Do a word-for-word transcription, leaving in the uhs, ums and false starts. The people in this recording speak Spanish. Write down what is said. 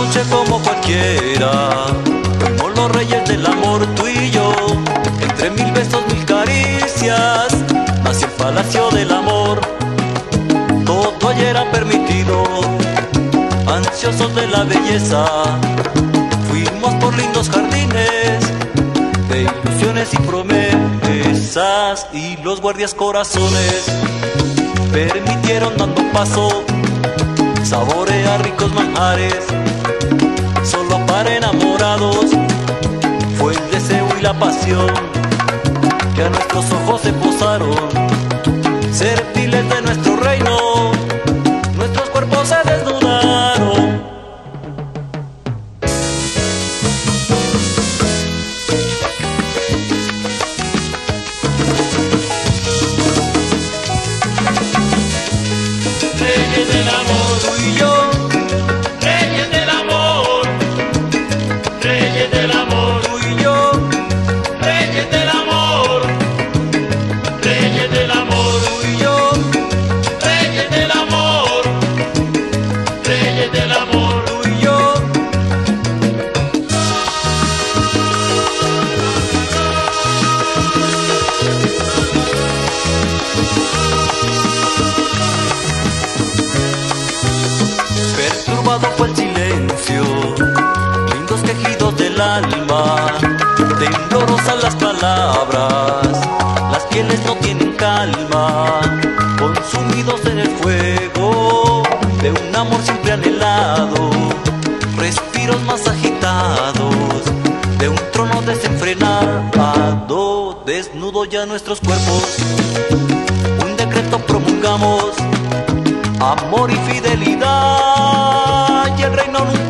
noche como cualquiera, fuimos los reyes del amor, tú y yo. Entre mil besos, mil caricias, nació el palacio del amor. Todo ayer era permitido, ansiosos de la belleza, fuimos por lindos jardines de ilusiones y promesas, y los guardias corazones permitieron dando paso saborear ricos manjares. Solo para enamorados fue el deseo y la pasión que a nuestros ojos se posaron, serviles de nuestro reino, nuestros cuerpos se desnudaron. Reyes del amor, Tú y yo, reyes del amor, reyes del amor, tú y yo, reyes del amor, reyes del amor, tú y yo, reyes del amor, reyes del amor. tú y yo. Perturbado fue el silencio, lindos quejidos del alma, temblorosas las palabras, las pieles no tienen calma, consumidos en el fuego de un amor siempre anhelado, respiros más agitados de un trono desenfrenado, desnudo ya nuestros cuerpos, un decreto promulgamos, amor y fidelidad, y el reino nunca